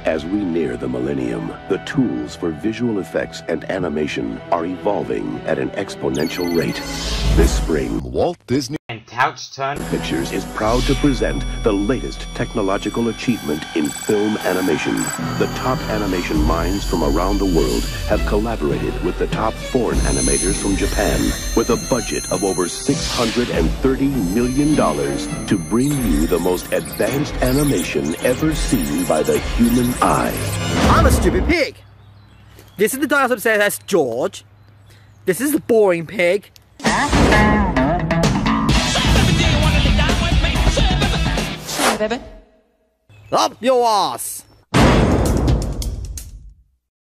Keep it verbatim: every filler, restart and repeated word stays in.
As we near the millennium, the tools for visual effects and animation are evolving at an exponential rate. This spring, Walt Disney and Couch Turn Pictures is proud to present the latest technological achievement in film animation. The top animation minds from around the world have collaborated with the top foreign animators from Japan with a budget of over six hundred thirty million dollars to bring you the most advanced animation ever seen by the human eye. I'm a stupid pig. This is the dinosaur upstairs, that's George. This is the boring pig. Up your ass!